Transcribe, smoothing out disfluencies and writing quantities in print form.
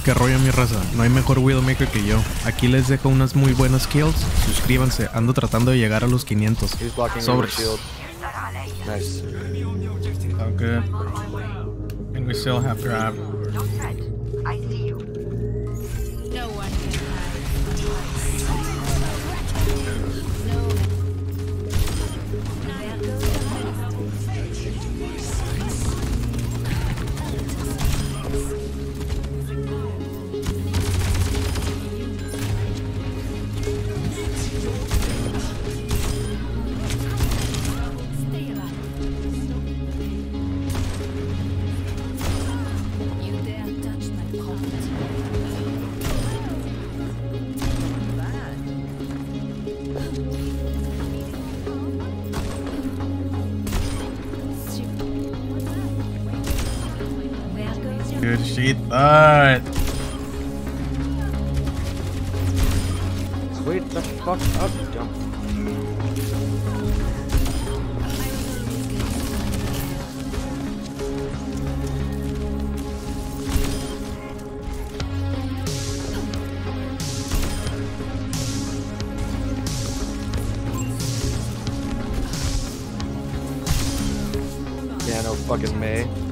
Qué rollo, mi raza, no hay mejor Widowmaker que yo. Aquí les dejo unas muy buenas kills. Suscríbanse, ando tratando de llegar a los 500. Sobres. Nice. Oh, good. And we still have grab. Don't fret. I see you. No one can Good shit, but Wait the fuck up, jump. Yeah, no fucking May.